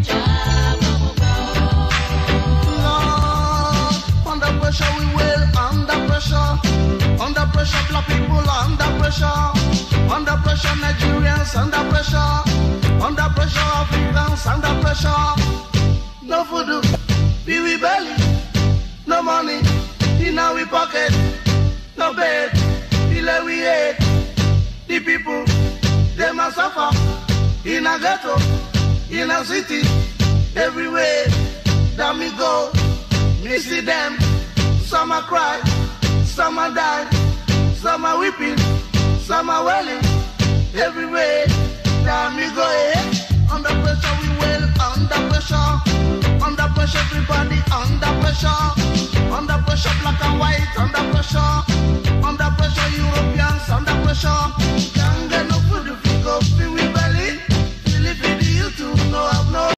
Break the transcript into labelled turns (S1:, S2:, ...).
S1: Lord, under pressure we will, under pressure. Under pressure, black people under pressure. Under pressure, Nigerians under pressure. Under pressure, Africans under pressure. No food, be we belly. No money in our pocket. No bed, till we ate. The people, they must suffer. In a ghetto, in a city, everywhere that me go, me see them. Some are cry, some are die, some are weeping, some are wailing. Everywhere that me go,